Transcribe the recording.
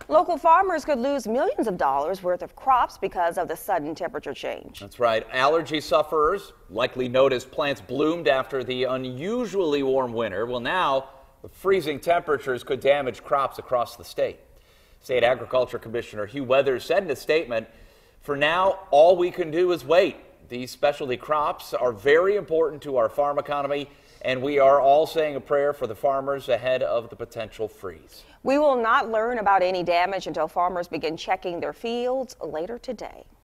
Local farmers could lose millions of dollars worth of crops because of the sudden temperature change. That's right. Allergy sufferers likely noticed plants bloomed after the unusually warm winter. Well, now the freezing temperatures could damage crops across the state. State Agriculture Commissioner Hugh Weathers said in a statement, "For now, all we can do is wait. These specialty crops are very important to our farm economy, and we are all saying a prayer for the farmers ahead of the potential freeze." We will not learn about any damage until farmers begin checking their fields later today.